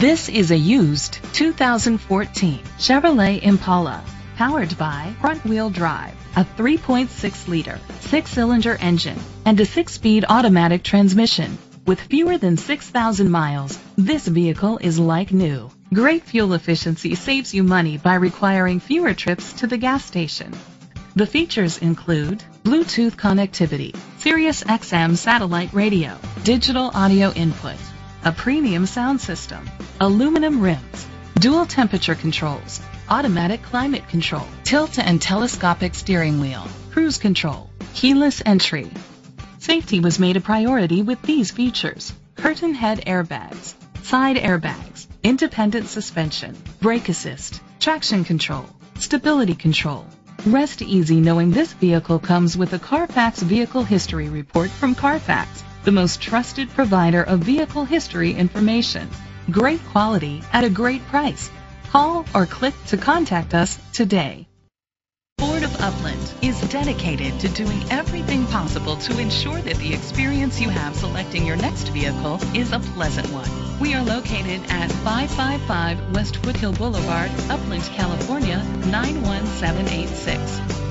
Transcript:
This is a used 2014 Chevrolet Impala, powered by front-wheel drive, a 3.6-liter, 6-cylinder engine, and a 6-speed automatic transmission. With fewer than 6,000 miles, this vehicle is like new. Great fuel efficiency saves you money by requiring fewer trips to the gas station. The features include Bluetooth connectivity, Sirius XM satellite radio, digital audio input, a premium sound system, aluminum rims, dual temperature controls, automatic climate control, tilt and telescopic steering wheel, cruise control, keyless entry. Safety was made a priority with these features: curtain head airbags, side airbags, independent suspension, brake assist, traction control, stability control. Rest easy knowing this vehicle comes with a Carfax Vehicle History Report from Carfax, the most trusted provider of vehicle history information. Great quality at a great price. Call or click to contact us today. Ford of Upland is dedicated to doing everything possible to ensure that the experience you have selecting your next vehicle is a pleasant one. We are located at 555 West Foothill Boulevard, Upland, California, 91786.